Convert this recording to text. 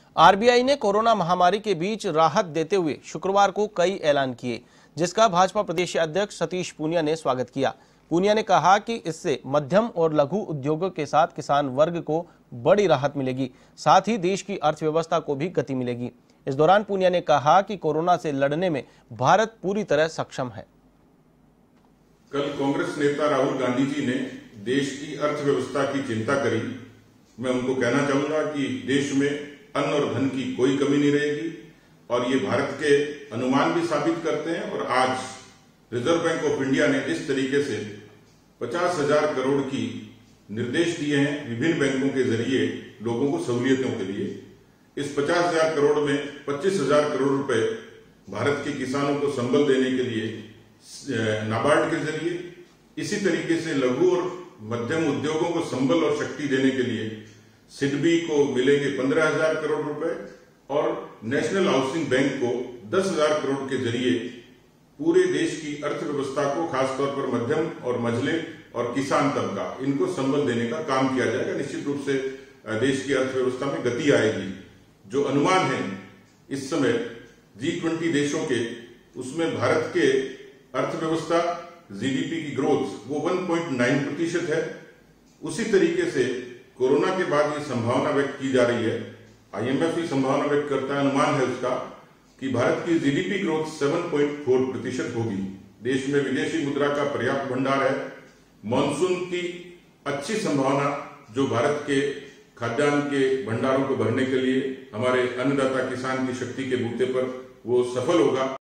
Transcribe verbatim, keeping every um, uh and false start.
RBI ने corona महामारी के बीच राहत देते हुए शुक्रवार को कई ऐलान किए, जिसका भाजपा प्रदेश अध्यक्ष सतीश पूनिया ने स्वागत किया। पूनिया ने कहा कि इससे मध्यम और लघु उद्योगों के साथ किसान वर्ग को बड़ी राहत मिलेगी, साथ ही देश की अर्थव्यवस्था को भी गति मिलेगी। इस दौरान पूनिया ने कहा कि कोरोना से लड़ने में भारत पूरी तरह सक्षम है। कल कांग्रेस नेता राहुल गांधी जी ने देश की अर्थव्यवस्था की चिंता करी। मैं उनको कहना चाहूंगा कि देश में अन्न और धन की कोई कमी नहीं रहेगी और ये भारत के अनुमान भी साबित करते हैं। और आज रिजर्व बैंक ऑफ इंडिया ने इस तरीके से पचास हजार करोड़ की निर्देश दिए हैं विभिन्न बैंकों के जरिए लोगों को सहूलियतों के लिए। इस पचास हजार करोड़ में पच्चीस हजार करोड़ रुपए भारत के किसानों को संबल देने के लिए नाबार्ड के जरिए, इसी तरीके से लघु और मध्यम उद्योगों को संबल और शक्ति देने के लिए सिडबी को मिलेंगे पंद्रह हजार करोड़ रुपए और नेशनल हाउसिंग बैंक को दस हजार करोड़ के जरिए पूरे देश की अर्थव्यवस्था को, खासतौर पर मध्यम और मझले और किसान तबका, इनको संबल देने का काम किया जाएगा। निश्चित रूप से देश की अर्थव्यवस्था में गति आएगी। जो अनुमान है इस समय जी ट्वेंटी देशों के, उसमें भारत के अर्थव्यवस्था जीडीपी की ग्रोथ वो एक पॉइंट नौ प्रतिशत है। उसी तरीके से कोरोना के बाद ये संभावना व्यक्त की जा रही है, आईएमएफ ही संभावना व्यक्त करता है, अनुमान है उसका कि भारत की जीडीपी ग्रोथ सात पॉइंट चार प्रतिशत होगी। देश में विदेशी मुद्रा का पर्याप्त भंडार है। मानसून की अच्छी संभावना जो भारत के खाद्यान्न के भंडारों को भरने के लिए हमारे अन्नदाता किसान की शक्ति के बूते पर वो सफल होगा।